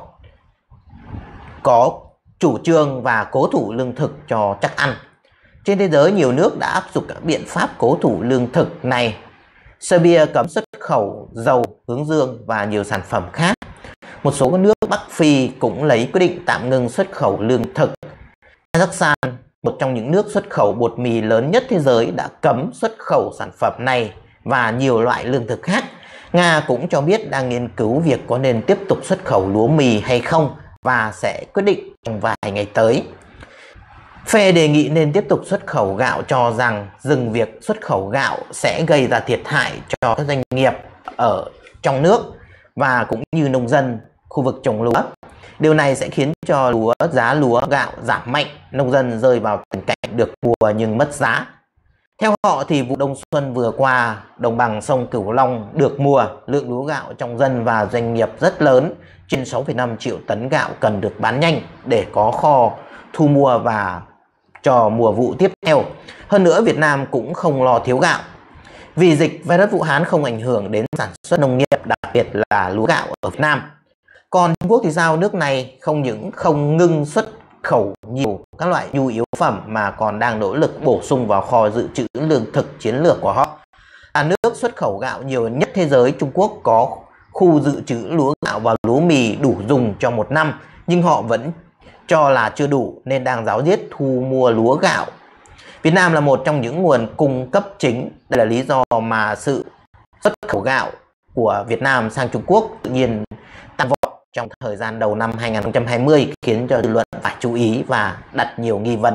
có chủ trương và cố thủ lương thực cho chắc ăn. Trên thế giới, nhiều nước đã áp dụng các biện pháp cố thủ lương thực này. Serbia cấm xuất khẩu dầu, hướng dương và nhiều sản phẩm khác. Một số nước Bắc Phi cũng lấy quyết định tạm ngừng xuất khẩu lương thực. Kazakhstan, một trong những nước xuất khẩu bột mì lớn nhất thế giới, đã cấm xuất khẩu sản phẩm này và nhiều loại lương thực khác. Nga cũng cho biết đang nghiên cứu việc có nên tiếp tục xuất khẩu lúa mì hay không và sẽ quyết định trong vài ngày tới. Phe đề nghị nên tiếp tục xuất khẩu gạo cho rằng dừng việc xuất khẩu gạo sẽ gây ra thiệt hại cho các doanh nghiệp ở trong nước và cũng như nông dân khu vực trồng lúa. Điều này sẽ khiến cho giá lúa gạo giảm mạnh, nông dân rơi vào tình cảnh được mùa nhưng mất giá. Theo họ thì vụ đông xuân vừa qua, đồng bằng sông Cửu Long được mùa, lượng lúa gạo trong dân và doanh nghiệp rất lớn, trên 6,5 triệu tấn gạo cần được bán nhanh để có kho thu mua và cho mùa vụ tiếp theo. Hơn nữa, Việt Nam cũng không lo thiếu gạo. Vì dịch virus Vũ Hán không ảnh hưởng đến sản xuất nông nghiệp, đặc biệt là lúa gạo ở Việt Nam. Còn Trung Quốc thì sao? Nước này không những không ngưng xuất khẩu nhiều các loại nhu yếu phẩm mà còn đang nỗ lực bổ sung vào kho dự trữ lương thực chiến lược của họ. Là nước xuất khẩu gạo nhiều nhất thế giới, Trung Quốc có khu dự trữ lúa gạo và lúa mì đủ dùng cho một năm, nhưng họ vẫn cho là chưa đủ nên đang ráo riết thu mua lúa gạo. Việt Nam là một trong những nguồn cung cấp chính. Đây là lý do mà sự xuất khẩu gạo của Việt Nam sang Trung Quốc tự nhiên tăng vọt trong thời gian đầu năm 2020, khiến cho dư luận phải chú ý và đặt nhiều nghi vấn.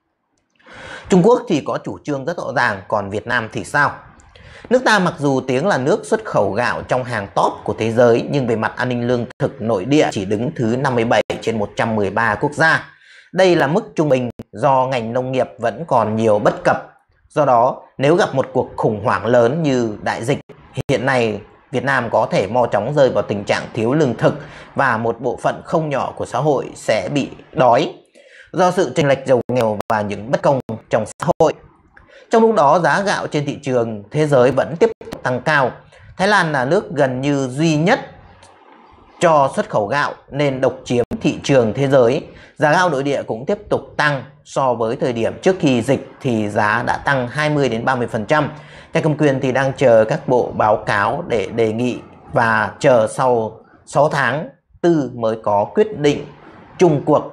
Trung Quốc thì có chủ trương rất rõ ràng, còn Việt Nam thì sao? Nước ta mặc dù tiếng là nước xuất khẩu gạo trong hàng top của thế giới, nhưng về mặt an ninh lương thực nội địa chỉ đứng thứ 57 trên 113 quốc gia. Đây là mức trung bình do ngành nông nghiệp vẫn còn nhiều bất cập. Do đó, nếu gặp một cuộc khủng hoảng lớn như đại dịch, hiện nay Việt Nam có thể mau chóng rơi vào tình trạng thiếu lương thực và một bộ phận không nhỏ của xã hội sẽ bị đói do sự chênh lệch giàu nghèo và những bất công trong xã hội. Trong lúc đó, giá gạo trên thị trường thế giới vẫn tiếp tục tăng cao. Thái Lan là nước gần như duy nhất cho xuất khẩu gạo nên độc chiếm thị trường thế giới. Giá gạo nội địa cũng tiếp tục tăng. So với thời điểm trước khi dịch thì giá đã tăng 20 đến 30%. Nhà cầm quyền thì đang chờ các bộ báo cáo để đề nghị và chờ sau 6 tháng 4 mới có quyết định chung cuộc.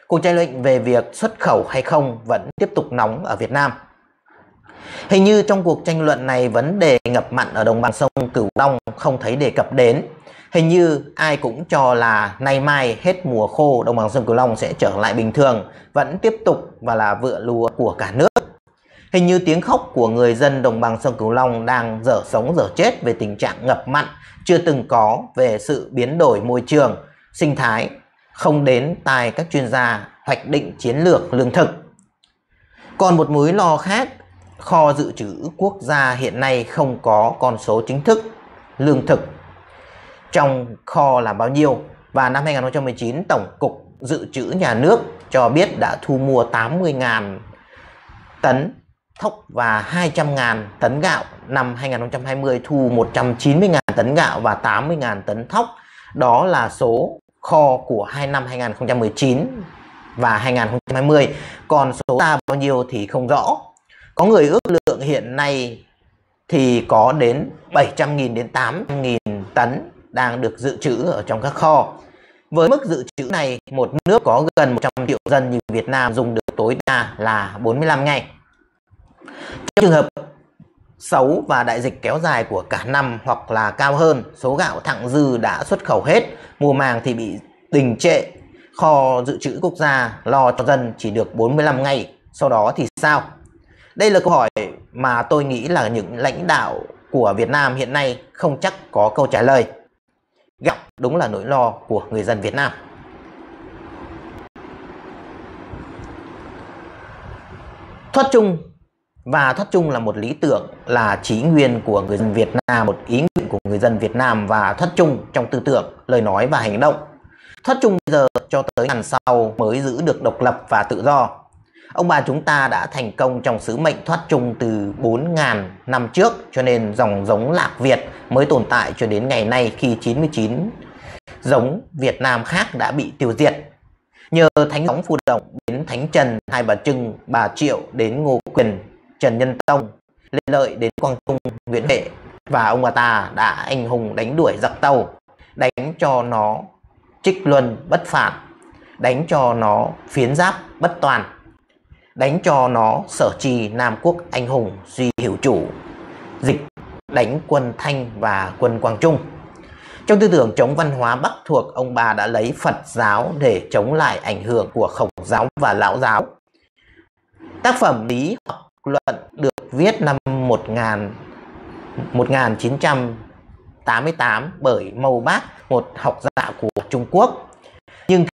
Cuộc tranh luận về việc xuất khẩu hay không vẫn tiếp tục nóng ở Việt Nam. Hình như trong cuộc tranh luận này, vấn đề ngập mặn ở đồng bằng sông Cửu Long không thấy đề cập đến. Hình như ai cũng cho là nay mai hết mùa khô, đồng bằng sông Cửu Long sẽ trở lại bình thường, vẫn tiếp tục và là vựa lúa của cả nước. Hình như tiếng khóc của người dân đồng bằng sông Cửu Long đang dở sống dở chết về tình trạng ngập mặn chưa từng có, về sự biến đổi môi trường, sinh thái không đến tai các chuyên gia hoạch định chiến lược lương thực. Còn một mối lo khác, kho dự trữ quốc gia hiện nay không có con số chính thức lương thực trong kho là bao nhiêu. Và năm 2019, Tổng cục Dự trữ Nhà nước cho biết đã thu mua 80.000 tấn thóc và 200.000 tấn gạo. Năm 2020 thu 190.000 tấn gạo và 80.000 tấn thóc. Đó là số kho của hai năm 2019 và 2020. Còn số ra bao nhiêu thì không rõ. Có người ước lượng hiện nay thì có đến 700.000 đến 800.000 tấn đang được dự trữ ở trong các kho. Với mức dự trữ này, một nước có gần 100 triệu dân như Việt Nam dùng được tối đa là 45 ngày. Trong trường hợp xấu và đại dịch kéo dài của cả năm hoặc là cao hơn, số gạo thặng dư đã xuất khẩu hết, mùa màng thì bị đình trệ, kho dự trữ quốc gia lo cho dân chỉ được 45 ngày, sau đó thì sao? Đây là câu hỏi mà tôi nghĩ là những lãnh đạo của Việt Nam hiện nay không chắc có câu trả lời. Gạo đúng là nỗi lo của người dân Việt Nam. Thoát chung. Và thoát chung là một lý tưởng, là chí nguyên của người dân Việt Nam, một ý nguyện của người dân Việt Nam, và thoát chung trong tư tưởng, lời nói và hành động. Thoát chung bây giờ cho tới ngàn sau mới giữ được độc lập và tự do. Ông bà chúng ta đã thành công trong sứ mệnh thoát chung từ 4.000 năm trước, cho nên dòng giống Lạc Việt mới tồn tại cho đến ngày nay, khi 99 giống Việt Nam khác đã bị tiêu diệt. Nhờ thánh gióng Phù Động đến Thánh Trần, Hai Bà Trưng, Bà Triệu đến Ngô Quyền, Trần Nhân Tông, Lê Lợi đến Quang Trung, Nguyễn Huệ, và ông bà ta đã anh hùng đánh đuổi giặc Tàu, đánh cho nó Trích Luân bất phản, đánh cho nó Phiến Giáp bất toàn, đánh cho nó Sở Trì Nam Quốc anh hùng Duy Hiểu Chủ, dịch đánh quân Thanh và quân Quang Trung. Trong tư tưởng chống văn hóa Bắc thuộc, ông bà đã lấy Phật giáo để chống lại ảnh hưởng của Khổng giáo và Lão giáo. Tác phẩm Lý Học Luận được viết năm 1988 bởi Mâu Bác, một học giả của Trung Quốc. Nhưng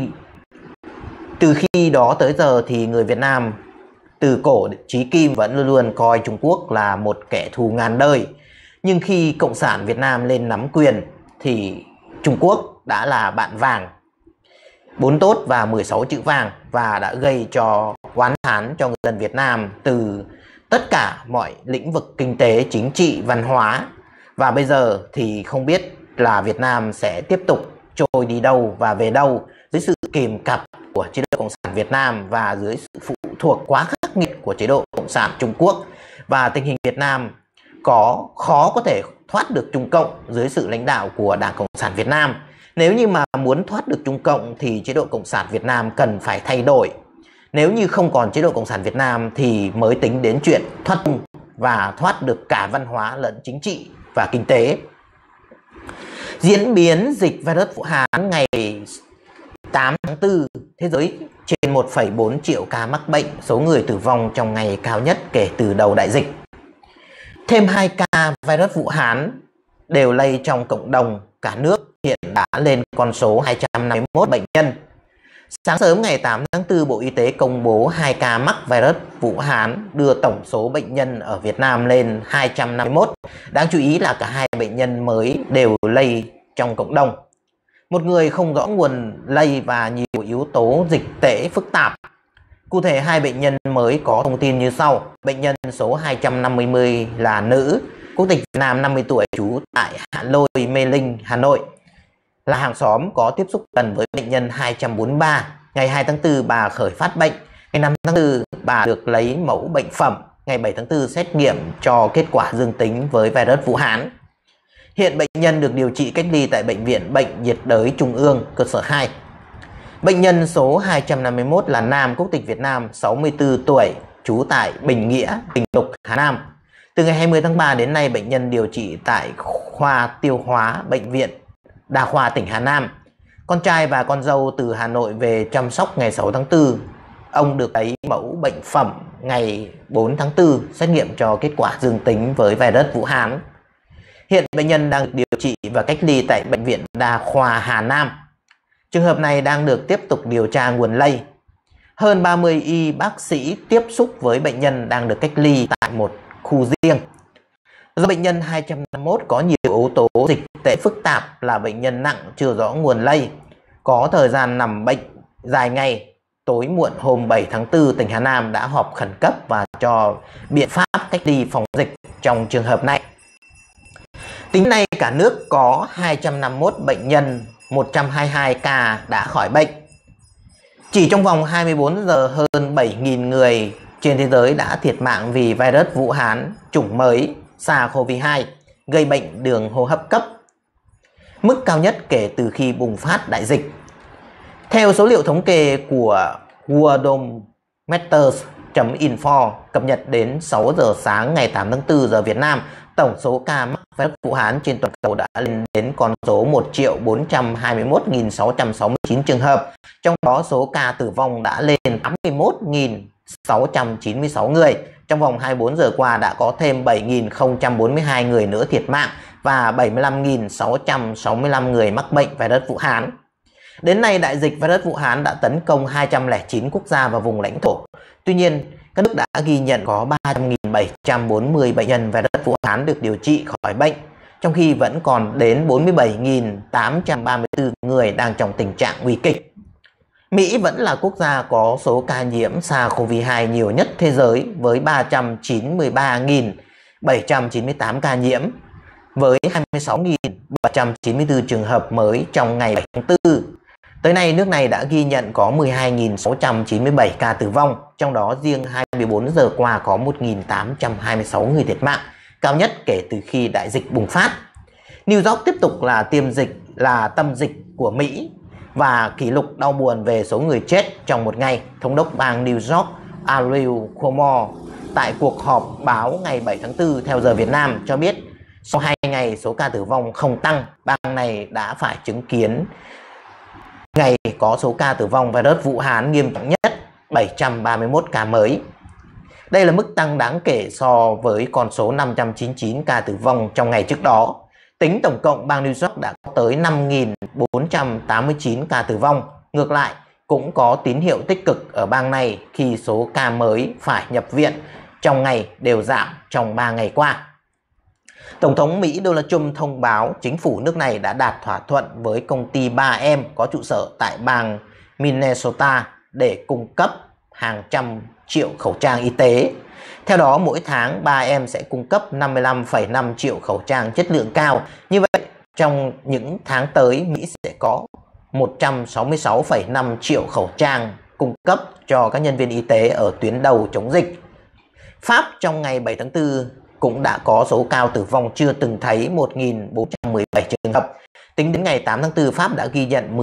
từ khi đó tới giờ thì người Việt Nam từ cổ chí kim vẫn luôn luôn coi Trung Quốc là một kẻ thù ngàn đời. Nhưng khi Cộng sản Việt Nam lên nắm quyền thì Trung Quốc đã là bạn vàng, 4 tốt và 16 chữ vàng, và đã gây cho oán thán cho người dân Việt Nam từ tất cả mọi lĩnh vực kinh tế, chính trị, văn hóa. Và bây giờ thì không biết là Việt Nam sẽ tiếp tục trôi đi đâu và về đâu dưới sự kìm cặp của chế độ Cộng sản Việt Nam và dưới sự phụ thuộc quá khắc nghiệt của chế độ Cộng sản Trung Quốc. Và tình hình Việt Nam khó có thể thoát được Trung Cộng dưới sự lãnh đạo của Đảng Cộng sản Việt Nam. Nếu như mà muốn thoát được Trung Cộng thì chế độ Cộng sản Việt Nam cần phải thay đổi. Nếu như không còn chế độ Cộng sản Việt Nam thì mới tính đến chuyện thoát Trung và thoát được cả văn hóa lẫn chính trị và kinh tế. Diễn biến dịch virus Vũ Hán ngày 8 tháng 4, thế giới trên 1,4 triệu ca mắc bệnh, số người tử vong trong ngày cao nhất kể từ đầu đại dịch. Thêm 2 ca virus Vũ Hán đều lây trong cộng đồng, cả nước hiện đã lên con số 251 bệnh nhân. Sáng sớm ngày 8 tháng 4, Bộ Y tế công bố 2 ca mắc virus Vũ Hán, đưa tổng số bệnh nhân ở Việt Nam lên 251. Đáng chú ý là cả 2 bệnh nhân mới đều lây trong cộng đồng. Một người không rõ nguồn lây và nhiều yếu tố dịch tễ phức tạp. Cụ thể, 2 bệnh nhân mới có thông tin như sau. Bệnh nhân số 250 là nữ, quốc tịch Việt Nam, 50 tuổi, trú tại Hạ Lôi, Mê Linh, Hà Nội. Là hàng xóm có tiếp xúc gần với bệnh nhân 243. Ngày 2 tháng 4 bà khởi phát bệnh. Ngày 5 tháng 4 bà được lấy mẫu bệnh phẩm. Ngày 7 tháng 4 xét nghiệm cho kết quả dương tính với virus Vũ Hán. Hiện bệnh nhân được điều trị cách ly tại Bệnh viện Bệnh nhiệt đới Trung ương cơ sở 2. Bệnh nhân số 251 là nam, quốc tịch Việt Nam, 64 tuổi, trú tại Bình Nghĩa, Bình Lục, Hà Nam. Từ ngày 20 tháng 3 đến nay, bệnh nhân điều trị tại khoa tiêu hóa Bệnh viện Đa khoa tỉnh Hà Nam. Con trai và con dâu từ Hà Nội về chăm sóc ngày 6 tháng 4. Ông được lấy mẫu bệnh phẩm ngày 4 tháng 4, xét nghiệm cho kết quả dương tính với virus Vũ Hán. Hiện bệnh nhân đang điều trị và cách ly tại Bệnh viện Đa khoa Hà Nam. Trường hợp này đang được tiếp tục điều tra nguồn lây. Hơn 30 y bác sĩ tiếp xúc với bệnh nhân đang được cách ly tại một khu riêng. Do bệnh nhân 251 có nhiều yếu tố dịch tễ phức tạp, là bệnh nhân nặng chưa rõ nguồn lây, có thời gian nằm bệnh dài ngày, tối muộn hôm 7 tháng 4, tỉnh Hà Nam đã họp khẩn cấp và cho biện pháp cách ly phòng dịch trong trường hợp này. Tính nay cả nước có 251 bệnh nhân, 122 ca đã khỏi bệnh. Chỉ trong vòng 24 giờ, hơn 7.000 người trên thế giới đã thiệt mạng vì virus Vũ Hán chủng mới SARS-CoV-2 gây bệnh đường hô hấp cấp, mức cao nhất kể từ khi bùng phát đại dịch. Theo số liệu thống kê của Worldometers.info cập nhật đến 6 giờ sáng ngày 8 tháng 4 giờ Việt Nam, tổng số ca mắc virus Vũ Hán trên toàn cầu đã lên đến con số 1.421.669 trường hợp. Trong đó số ca tử vong đã lên 81.696 người. Trong vòng 24 giờ qua đã có thêm 7.042 người nữa thiệt mạng và 75.665 người mắc bệnh virus Vũ Hán. Đến nay, đại dịch virus Vũ Hán đã tấn công 209 quốc gia và vùng lãnh thổ. Tuy nhiên, các nước đã ghi nhận có 300.740 bệnh nhân virus Vũ Hán được điều trị khỏi bệnh, trong khi vẫn còn đến 47.834 người đang trong tình trạng nguy kịch. Mỹ vẫn là quốc gia có số ca nhiễm SARS-CoV-2 nhiều nhất thế giới với 393.798 ca nhiễm, với 26.794 trường hợp mới trong ngày 7 tháng 4. Tới nay, nước này đã ghi nhận có 12.697 ca tử vong, trong đó riêng 24 giờ qua có 1.826 người thiệt mạng, cao nhất kể từ khi đại dịch bùng phát. New York tiếp tục là tâm dịch của Mỹ và kỷ lục đau buồn về số người chết trong một ngày. Thống đốc bang New York Ariel Cuomo tại cuộc họp báo ngày 7 tháng 4 theo giờ Việt Nam cho biết sau 2 ngày số ca tử vong không tăng, bang này đã phải chứng kiến ngày có số ca tử vong virus Vũ Hán nghiêm trọng nhất, 731 ca mới. Đây là mức tăng đáng kể so với con số 599 ca tử vong trong ngày trước đó. Tính tổng cộng, bang New York đã có tới 5.489 ca tử vong. Ngược lại, cũng có tín hiệu tích cực ở bang này khi số ca mới phải nhập viện trong ngày đều giảm trong 3 ngày qua. Tổng thống Mỹ Donald Trump thông báo chính phủ nước này đã đạt thỏa thuận với công ty 3M có trụ sở tại bang Minnesota để cung cấp hàng trăm triệu khẩu trang y tế. Theo đó, mỗi tháng 3M sẽ cung cấp 55,5 triệu khẩu trang chất lượng cao. Như vậy, trong những tháng tới, Mỹ sẽ có 166,5 triệu khẩu trang cung cấp cho các nhân viên y tế ở tuyến đầu chống dịch. Pháp trong ngày 7 tháng 4 cũng đã có số ca tử vong chưa từng thấy, 1.417 trường hợp. Tính đến ngày 8 tháng 4, Pháp đã ghi nhận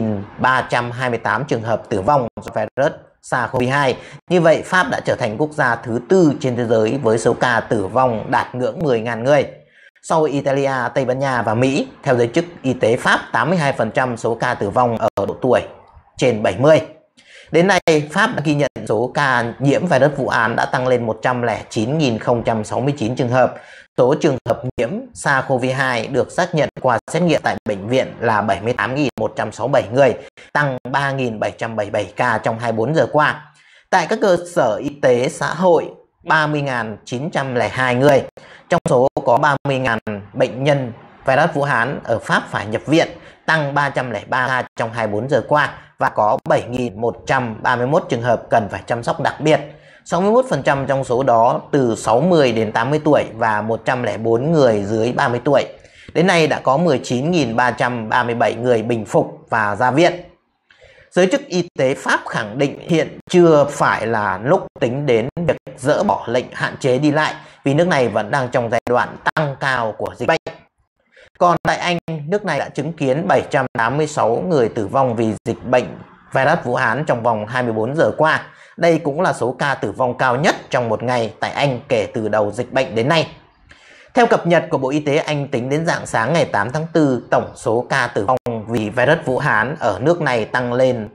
10.328 trường hợp tử vong do virus SARS-CoV-2. Như vậy, Pháp đã trở thành quốc gia thứ 4 trên thế giới với số ca tử vong đạt ngưỡng 10.000 người. Sau Italia, Tây Ban Nha và Mỹ, theo giới chức y tế Pháp, 82% số ca tử vong ở độ tuổi trên 70. Đến nay, Pháp đã ghi nhận số ca nhiễm virus Vũ Hán đã tăng lên 109.069 trường hợp. Số trường hợp nhiễm SARS-CoV-2 được xác nhận qua xét nghiệm tại bệnh viện là 78.167 người, tăng 3.777 ca trong 24 giờ qua. Tại các cơ sở y tế xã hội, 30.902 người. Trong số có 30.000 bệnh nhân virus Vũ Hán ở Pháp phải nhập viện, tăng 303 ca trong 24 giờ qua, và có 7.131 trường hợp cần phải chăm sóc đặc biệt. 61% trong số đó từ 60 đến 80 tuổi và 104 người dưới 30 tuổi. Đến nay đã có 19.337 người bình phục và ra viện. Giới chức y tế Pháp khẳng định hiện chưa phải là lúc tính đến việc dỡ bỏ lệnh hạn chế đi lại vì nước này vẫn đang trong giai đoạn tăng cao của dịch bệnh. Còn tại Anh, nước này đã chứng kiến 786 người tử vong vì dịch bệnh virus Vũ Hán trong vòng 24 giờ qua. Đây cũng là số ca tử vong cao nhất trong một ngày tại Anh kể từ đầu dịch bệnh đến nay. Theo cập nhật của Bộ Y tế Anh, tính đến rạng sáng ngày 8 tháng 4, tổng số ca tử vong vì virus Vũ Hán ở nước này tăng lên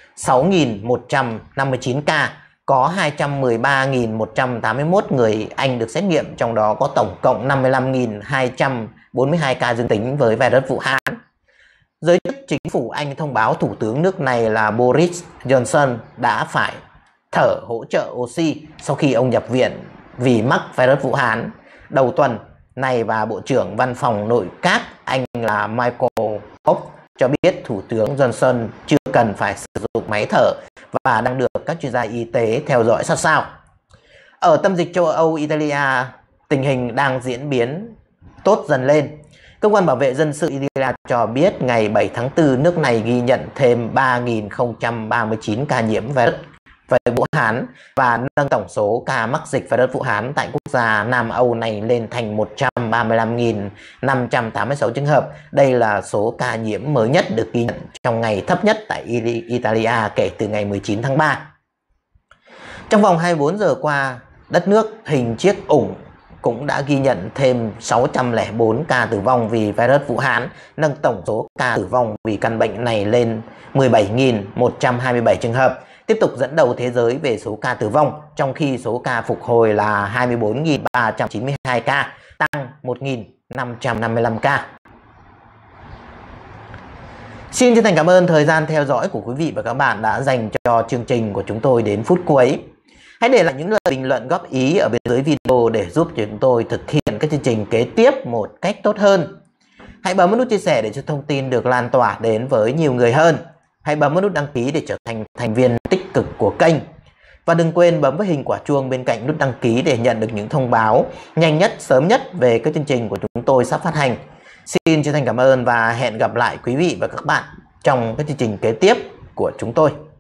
6.159 ca, có 213.181 người Anh được xét nghiệm, trong đó có tổng cộng 55.242 ca dương tính với virus Vũ Hán. Giới chức chính phủ Anh thông báo Thủ tướng nước này là Boris Johnson đã phải thở hỗ trợ oxy sau khi ông nhập viện vì mắc virus Vũ Hán đầu tuần này, và Bộ trưởng Văn phòng Nội các Anh là Michael Gove cho biết Thủ tướng Johnson chưa cần phải sử dụng máy thở và đang được các chuyên gia y tế theo dõi sát sao. Ở tâm dịch châu Âu, Italia, tình hình đang diễn biến tốt dần lên. Cơ quan bảo vệ dân sự Italia cho biết ngày 7 tháng 4 nước này ghi nhận thêm 3.039 ca nhiễm virus Vũ Hán và nâng tổng số ca mắc dịch virus Vũ Hán tại quốc gia Nam Âu này lên thành 135.586 trường hợp. Đây là số ca nhiễm mới nhất được ghi nhận trong ngày thấp nhất tại Italia kể từ ngày 19 tháng 3. Trong vòng 24 giờ qua, đất nước hình chiếc ủng cũng đã ghi nhận thêm 604 ca tử vong vì virus Vũ Hán, nâng tổng số ca tử vong vì căn bệnh này lên 17.127 trường hợp, tiếp tục dẫn đầu thế giới về số ca tử vong, trong khi số ca phục hồi là 24.392 ca, tăng 1.555 ca. Xin chân thành cảm ơn thời gian theo dõi của quý vị và các bạn đã dành cho chương trình của chúng tôi đến phút cuối. Hãy để lại những lời bình luận góp ý ở bên dưới video để giúp chúng tôi thực hiện các chương trình kế tiếp một cách tốt hơn. Hãy bấm nút chia sẻ để cho thông tin được lan tỏa đến với nhiều người hơn. Hãy bấm nút đăng ký để trở thành thành viên tích cực của kênh. Và đừng quên bấm vào hình quả chuông bên cạnh nút đăng ký để nhận được những thông báo nhanh nhất, sớm nhất về các chương trình của chúng tôi sắp phát hành. Xin chân thành cảm ơn và hẹn gặp lại quý vị và các bạn trong các chương trình kế tiếp của chúng tôi.